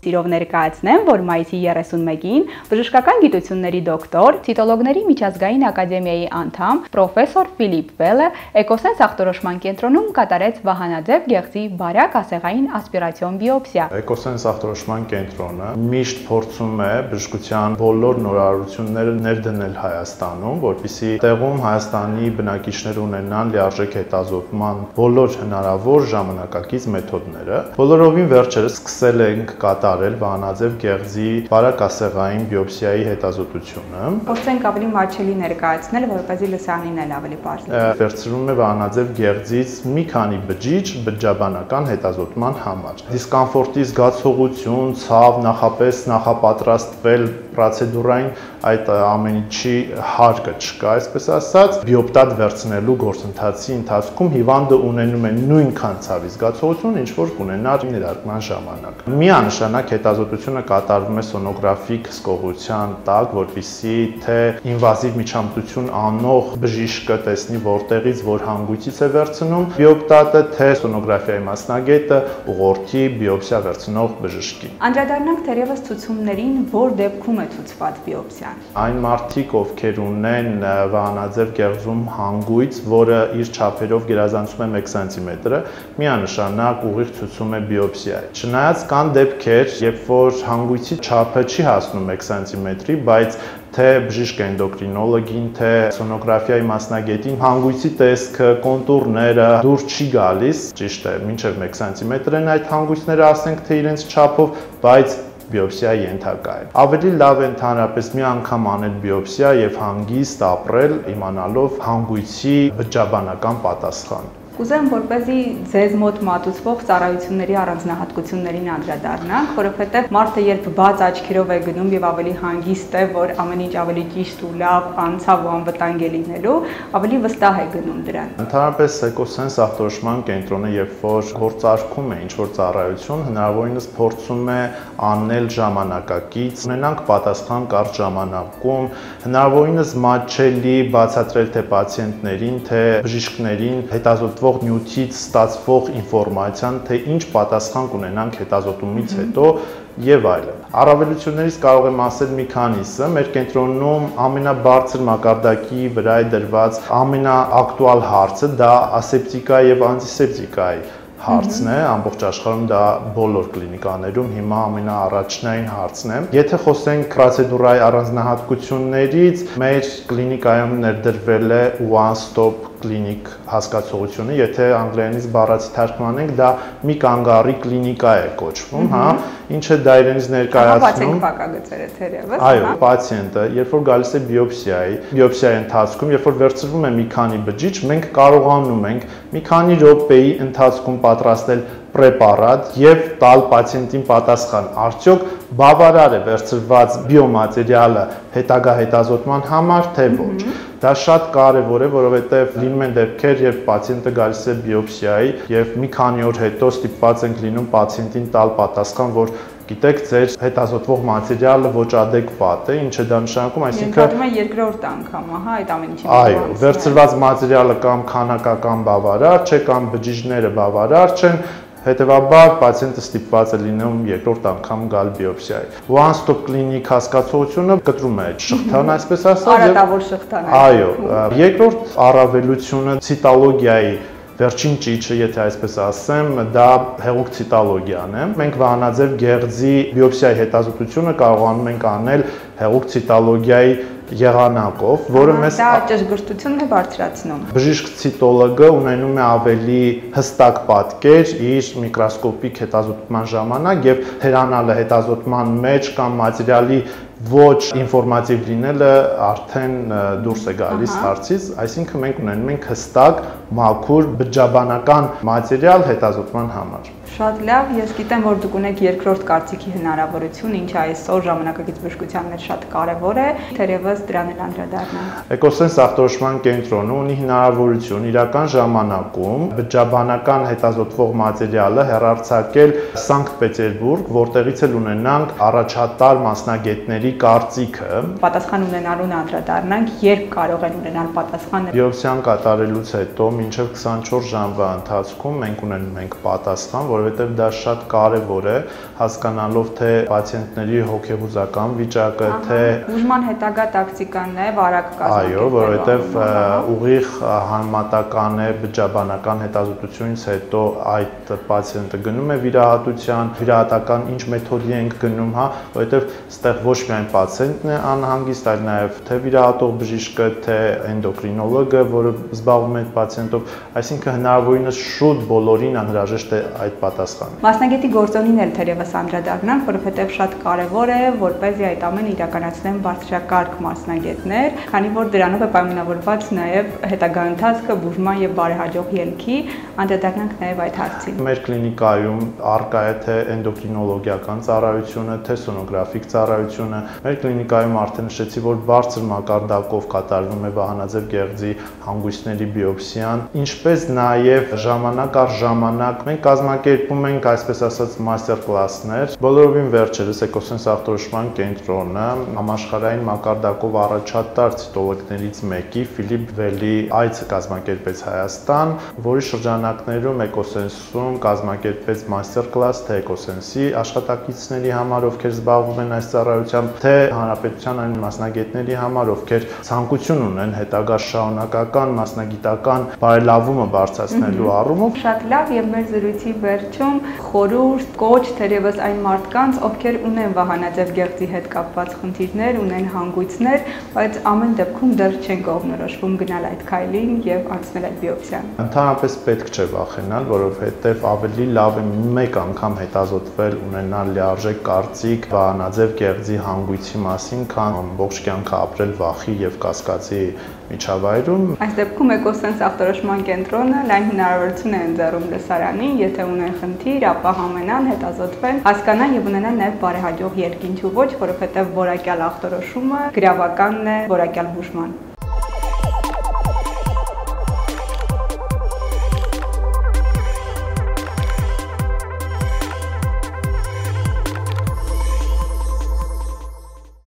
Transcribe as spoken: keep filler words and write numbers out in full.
Սիրով ներկայացնեմ, որ մայիսի երեսունմեկին բժշկական գիտությունների դոկտոր, ցիտոլոգների միջազգային ակադեմիայի անդամ պրոֆեսոր Ֆիլիպ Վելը Էկոսենս ախտորոշման կենտրոնում կատարեց վահանաձև գեղձի բարակ ասեղային ասպիրացիոն բիոպսիա։ Էկոսենս ախտորոշման կենտրոնը միշտ փորձում է բժշկության բոլոր նորարարությունները ներդնել Հայաստանում, որպեսզի տեղում Հայաստանի բնակիչները ունենան լիարժեք հետազոտման բոլոր հնարավոր ժամանակակից մեթոդները։ Բոլորովին վերջերս սկսել ենք կատարել վահանաձև գեղձի բարակ ասեղային բիոպսիայի հետազոտությունը։ Փորձենք ավելի մատչելի ներկայացնել, որպեսզի լսանին էլ ավելի բարձր լինի։ Վերցնում է վահանաձև գեղձից մի քանի բջիջ բջջաբանական հետազոտման համար։ Դիսկոմֆորտի զգացողություն, ցավ, նախապես նախապատրաստվել պրոցեդուրային այդ ամենի հարկը չկա, այսպես ասած, բիոպտատ վերցնելու գործընթացի ընթացքում հիվանդը ունենում է նույնքան ցավի զգացողություն, ինչ որ կունենար ներարկման ժամանակ։ Միանշանակ հետազոտությունը կատարվում է սոնոգրաֆիկ հսկողության տակ, որպեսզի թե ինվազիվ միջամտություն անող բժիշկը տեսնի որտեղից որ հանգույցից է վերցնում բիոպտատը, թե սոնոգրաֆիայի մասնագետը ուղղորդի բիոպսիա վերցնող բժշկին։ Անդրադառնանք թերևս ցուցումներին, որ դեպքում է ցուցված բիոպսիան։ Այն մարդիկ, ովքեր ունեն վահանաձև գեղձում հանգույց, որը իր չափերով գերազանցում է մեկ սանտիմետր, միանշանակ ուղիղ ցուցում է բիոպսիայի։ Չնայած կան դեպքեր, երբ որ հանգույցի չափը չի հասնում մեկ սանտիմետրի, բայց թե բժիշկ էնդոկրինոլոգին, թե սոնոգրաֆիայի մասնագետին հանգույցի տեսքը, կոնտուրները դուր չի գալիս, ճիշտ է, մինչև մեկ սանտիմետր են այդ հանգույցները, ասենք թե իրենց չափով, բայց բիոպսիայի ենթակա է։ Ավելի լավ է ընդհանրապես մի անգամ անել բիոպսիա եւ հանգիստ ապրել, իմանալով հանգույցի բջջաբանական պատասխանը։ Կուզեմ, որպեսզի ձեզ մոտ մատուցվող ծառայությունների առանձնահատկություններին անդրադառնանք, որովհետև մարդը երբ բաց աչքերով է գնում եւ ավելի հանգիստ է, որ ամեն ինչ ավելի ճիշտ ու լավ, անցավ ու անվտանգ է լինելու, ավելի վստահ է գնում դրան։ Ընդհանրապես Էկոսենս ախտորոշման կենտրոնը, երբ որ գործարկում է ինչ-որ ծառայություն, հնարավորինս փորձում է անել ժամանակակից, ունենանք պատասխան կարճ ժամանակում, հնարավորինս մատչելի բացատրել թե պացիենտներին, թե բժիշկներին հետազոտվող նյութից ստացվող ինֆորմացիան, թե ինչ պատասխան կունենանք հետազոտումից հետո եւ այլն։ Առավելություններից կարող եմ ասել մի քանիսը։ Մեր կենտրոնում ամենաբարձր մակարդակի վրա է դրված ամենաակտուալ հարցը դա ասեպտիկա եւ անտիսեպտիկայի հարցն է, ամբողջ աշխարհում դա բոլոր կլինիկաներում հիմա ամենաառաջնային հարցն է։ Եթե խոսենք պրոցեդուրայի առանձնահատկություններից, մեր կլինիկայում ներդրվել է one stop կլինիկ հասկացողությունը, եթե անգլերենից բառացի թարգմանենք, դա մի կանգառի կլինիկա է կոչվում, հա, ինչը դա իրենից ներկայացնում։ Փակագծերը թերևս։ Այո, պացիենտը, երբ որ գալիս է բիոպսիայի, բիոպսիայի ընթացքում, երբ որ վերցվում է մի քանի բջիջ, մենք կարողանում ենք մի քանի րոպեի ընթացքում պատրաստել պրեպարատ եւ տալ պացիենտին պատասխան, արդյոք բավարար է վերցրված բիոմատերիալը հետագա հետազոտման համար, թե ոչ։ Դա շատ կարևոր է, որովհետև լինում են դեպքեր, երբ պացիենտը գալիս է բիոպսիայի եւ մի քանի օր հետո ստիպված ենք լինում պացիենտին տալ պատասխան, որ գիտեք, ձեր հետազոտվող մատերիալը ոչ adekvat է, ինչը դա նշանակում, այսինքն Ենթադրում է երկրորդ անգամ, ահա, այդ ամեն ինչի։ Այո, վերցրված մատերիալը կամ քանակական բավարար չէ, կամ բջիջները բավարար չեն, հետևաբար պացիենտը ստիպված է լինում երկրորդ անգամ գալ բիոպսիայի։ One stop clinic հասկացողությունը կտրում է այդ շղթան, այսպես ասած։ Արատավոր շղթան։ Այո, երկրորդ առավելությունը ցիտոլոգիայի վերջին ճիճը, եթե այսպես ասեմ, դա հեղուկ ցիտոլոգիան է։ Մենք վահանաձև գեղձի բիոպսիայի հետազոտությունը կարողանում ենք անել հեղուկ ցիտոլոգիայի եղանակով, որը մեզ դա ճշգրտությունն է բարձրացնում։ Բժիշկ ցիտոլոգը ունենում է ավելի հստակ պատկեր իր միկրոսկոպիկ հետազոտման ժամանակ եւ թերանալը հետազոտման մեջ կամ մատերիալի ոչ ինֆորմատիվ լինելը արդեն դուրս է գալիս հարցից, այսինքն մենք ունենում ենք հստակ, մաքուր, բջջաբանական մատերիալ հետազոտման համար։ Շատ լավ, ես գիտեմ, որ դուք ունեք երկրորդ կարծիքի հնարավորություն, ինչը այսօր ժամանակակից բժշկության մեջ շատ կարևոր է, թերևս դրան էլ անդրադառնանք։ Էկոսենս ախտորոշման կենտրոնը ունի հնարավորություն իրական ժամանակում բջջաբանական հետազոտվող մատերիալը հեռարձակել Սանկտ Պետերբուրգ, որտեղից էլ ունենանք առաջատար մասնագետների կարծիքը։ Պատասխան ունենալուն անդրադառնանք, երբ կարող են ունենալ պատասխանը։ Բիոպսիան կատարելուց հետո մինչև քսանչորս ժամվա ընթացքում մենք ունենում ենք պատասխան, որ որովհետև դա շատ կարևոր է, հասկանալով թե պացիենտների հոգեհուզական վիճակը, թե բուժման հետագա տակտիկան է, վարակ կազմակերպել։ Այո, որովհետև ուղիղ համատական է բջջաբանական հետազոտությունից հետո այդ պացիենտը գնում է վիրահատության, վիրահատական ինչ մեթոդի ենք գնում, հա, որովհետև ստեղ ոչ միայն պացիենտն է անհանգիստ, այլ նաև թե վիրահատող բժիշկը, թե էնդոկրինոլոգը, որը զբաղվում է այդ պացիենտով, այսինքն հնարավորինս շուտ բոլորին անհրաժեշտ է այդ պատասխանը։ Մասնագետի գործոնին էլ թերևս անդրադառնանք, որովհետև շատ կարևոր է, որպեսզի այդ ամենը իրականացնեն բարձրակարգ մասնագետներ, քանի որ դրանով է պայմանավորված նաև հետագա ընթացքը բուժման եւ բարեհաջող ելքի, անդրադառնանք նաև այդ հարցին։ Մեր կլինիկայում առկա է թե էնդոկրինոլոգիական ծառայությունը, թե սոնոգրաֆիկ ծառայությունը։ Մեր կլինիկայում արդեն նշեցի, որ բարձր մակարդակով կատարվում է վահանաձև գեղձի հանգույցների բիոպսիան, ինչպես նաև ժամանակ առ ժամանակ մենք կազմակերպում ենք, այսպես ասած, մաստեր կլասներ։ Բոլորովին վերջերս Էկոսենս ախտորոշման կենտրոնը համաշխարհային մակարդակով առաջատար ցիտոլոգներից մեկի Ֆիլիպ Վելի այցը կազմակերպեց Հայաստան, որի շրջանակներում Էկոսենսում կազմակերպեց մաստեր կլաս թե Էկոսենսի աշխատակիցների համար, ովքեր զբաղվում են այս ծառայությամբ, թե հանրապետության այն մասնագետների համար, ովքեր ցանկություն ունեն հետագա շարունակական մասնագիտական բարելավումը բարձրացնելու առումով։ Շատ լավ, եւ մեր զրույցի վերջում խորհուրդ, կոչ թերևս այն մարդկանց, ովքեր ունեն վահանաձև գեղձի հետ կապված խնդիրներ, ունեն հանգույցներ, բայց ամեն դեպքում դեռ չեն կողմնորոշվում գնալ այդ քայլին եւ անցնել այդ բիոպսիան։ Ընդհանրապես պետք չէ վախենալ, որովհետեւ ավելի լավ է մեկ անգամ հետազոտվել, ունենալ լիարժեք կարծիք վահանաձև գեղձի հանգույցի մասին, քան ամբողջ կյանքը ապրել վախի եւ կասկածի միջավայրում։ Այս դեպքում Էկոսենս ախտորոշման կենտրոնը լայն հնարավորություն է ընձեռում լսարանին, եթե ունեն խնդիր, ապա համենան, հետազոտվեն, հասկանան եւ ունենան նաեւ բարեհաջող ելք, ինչու ոչ, որովհետեւ որակյալ ախտորոշումը գրավականն է որակյալ բուժման։